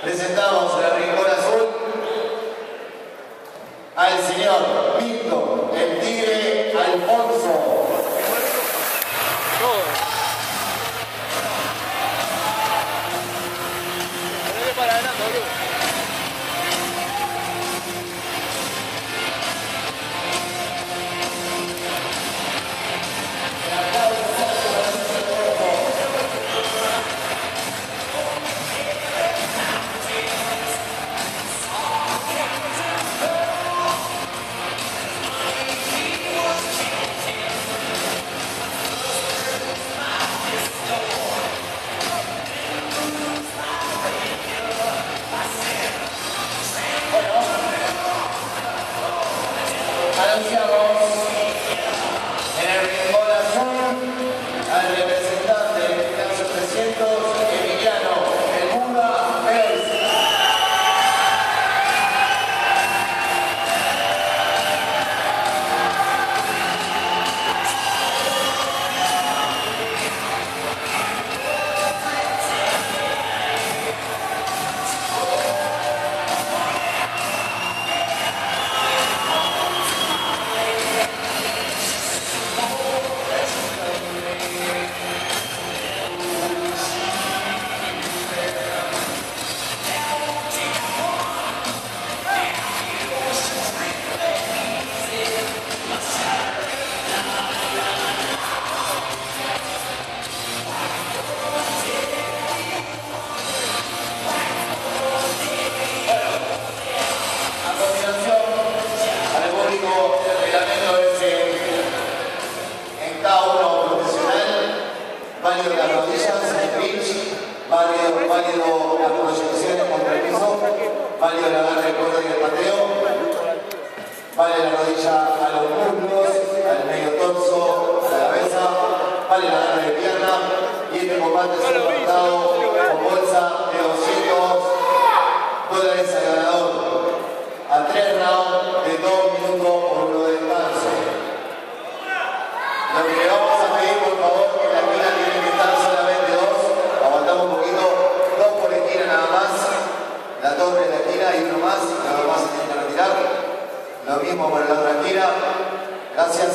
presentamos en el rincón azul al señor Milton, el Tigre Alfonso. Para adelante, boludo. Anunciamos en el rincón azul al representante del gimnasio 300, Emiliano El Buda Pérez. Válido las rodillas, el pitch, válido las proyecciones contra el piso, válido el agarre del codo y el pateo, vale la rodilla a los muslos, al medio torso, a la cabeza, vale el agarre de pierna y este combate es soportado con bolsa de $200 al ganador a 3 rounds de 2 minutos por 1 de descanso. Lo que le vamos a pedir, por favor, que en la esquina tienen que estar solamente 2. Aguantamos un poquito, 2 por esquina nada más. La torre en la esquina y uno más. Los demás se tienen que retirar. Lo mismo para la otra esquina. Gracias.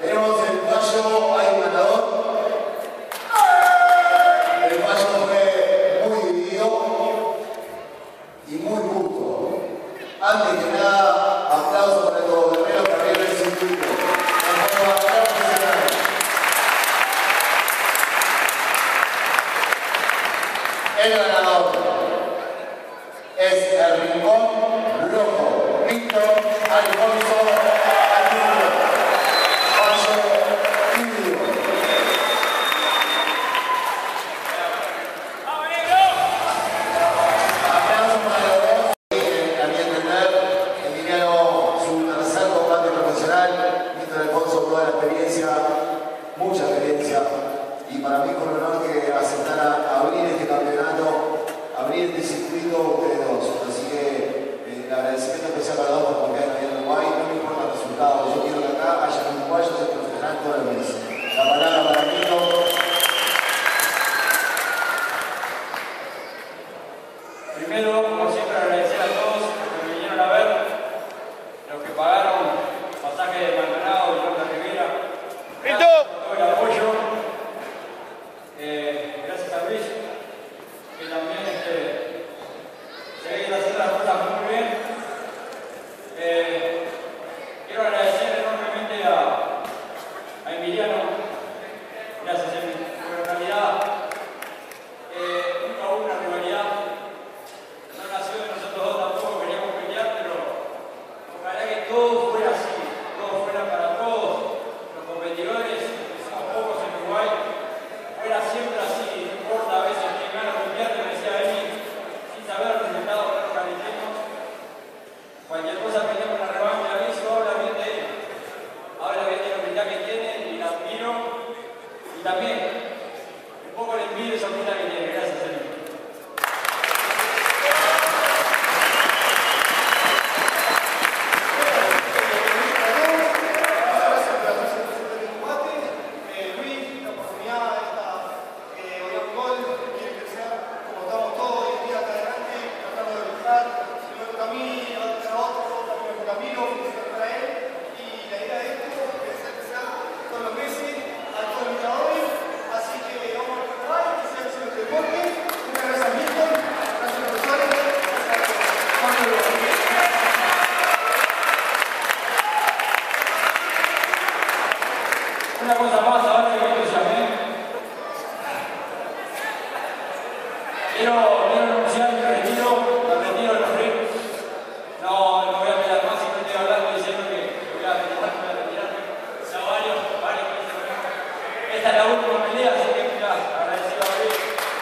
Tenemos el fallo, hay un ganador. El fallo fue muy dividido y muy justo. Antes que nada, aplausos para todos los guerreros que abrieron el circuito. El ganador es el Rincón Rojo, Víctor Alfonso Atilio. Fallo dividido. Aplausos para los dos. A mi entender, Emiliano, su tercer combate profesional. Víctor Alfonso, toda la experiencia, mucha experiencia. Y para mí fue un honor que aceptara abrir este campeonato, abrir este circuito ustedes dos. Así que el agradecimiento especial para los dos por confiar en Uruguay. No me importa el resultado, yo quiero que acá haya uruguayos y profesionales todo el mes. La palabra para Mito. Primero, como siempre, agradecer a todos los que vinieron a ver, los que pagaron pasaje de Maldonado y Puerta Rivera. Todo el apoyo. Gracias a Luis, que también se ve que haciendo las cosas muy bien. Quiero agradecer enormemente a Emiliano. Gracias, Emiliano. Porque en realidad nunca hubo una rivalidad. No nació de nosotros dos, tampoco queríamos pelear, pero ojalá que todo fuera así, todo fuera para todos los competidores, que somos pocos en Uruguay. Era siempre así, no importa a veces quién gana o quién pierde, me decía Emi, sin saber el resultado que nos realicemos. Cualquier cosa peleamos la revancha, aviso, habla bien de él, habla bien de la humildad que tiene y la admiro. Y también, un poco le envidio esa humildad que tiene. Gracias, Emi. Una cosa más, ahora que me llamé, quiero anunciar mi retiro de los rings. No voy a pelear más, siempre estoy hablando diciendo que voy a retirarme. Ya varios meses. Esta es la última pelea, así que ya agradecido a Luis.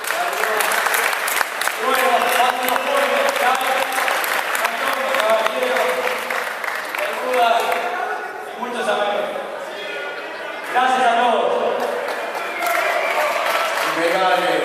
Y bueno, pasen los jóvenes, Antonio, Caballero, Bermuda y muchos amigos. Gracias a todos. Impecable.